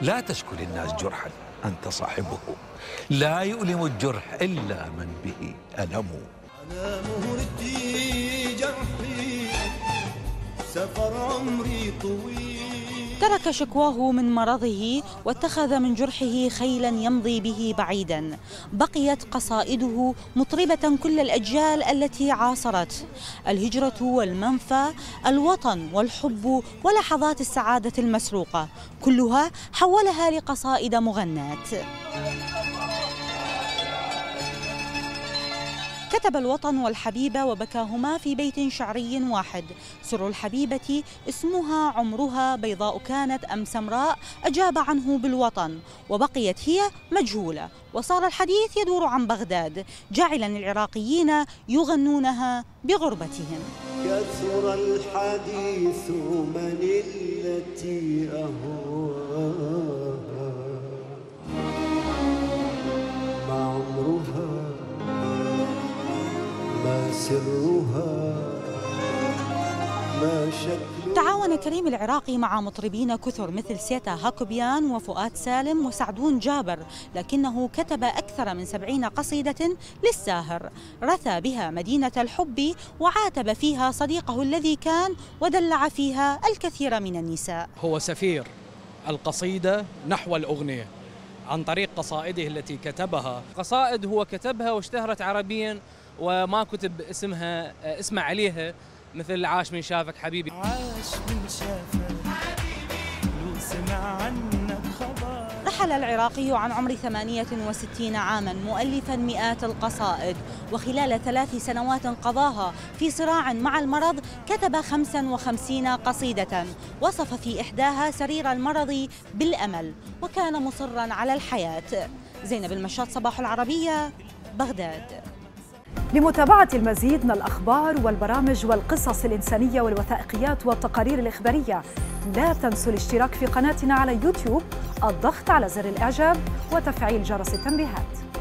لا تشكو للناس جرحا، أنت صاحبه، لا يؤلم الجرح إلا من به ألم. أنا مهرتي جرحي، سفر عمري طويل. ترك شكواه من مرضه واتخذ من جرحه خيلا يمضي به بعيدا. بقيت قصائده مطربة كل الأجيال التي عاصرته: الهجرة والمنفى، الوطن والحب ولحظات السعادة المسروقة، كلها حولها لقصائد مغنات. كتب الوطن والحبيبة وبكاهما في بيت شعري واحد: سر الحبيبة اسمها عمرها، بيضاء كانت أم سمراء، أجاب عنه بالوطن، وبقيت هي مجهولة، وصار الحديث يدور عن بغداد، جاعلا العراقيين يغنونها بغربتهم. كثر الحديث من التي أهواها، ما عمرها ما سرها ما شكلها. تعاون كريم العراقي مع مطربين كثر مثل سيتا هاكوبيان وفؤاد سالم وسعدون جابر، لكنه كتب أكثر من 70 قصيدة للساهر، رثى بها مدينة الحب وعاتب فيها صديقه الذي كان ودلع فيها الكثير من النساء. هو سفير القصيدة نحو الأغنية عن طريق قصائده التي كتبها. قصائد هو كتبها واشتهرت عربيا، وما كتب اسم عليها، مثل عاش من شافك حبيبي. عاش من شافك لو سمع عنك خبر. رحل العراقي عن عمر 68 عاما مؤلفا مئات القصائد، وخلال 3 سنوات قضاها في صراع مع المرض كتب 55 قصيدة، وصف في إحداها سرير المرض بالأمل، وكان مصرا على الحياة. زينب المشاط، صباح العربية، بغداد. لمتابعة المزيد من الأخبار والبرامج والقصص الإنسانية والوثائقيات والتقارير الإخبارية، لا تنسوا الاشتراك في قناتنا على يوتيوب، الضغط على زر الإعجاب وتفعيل جرس التنبيهات.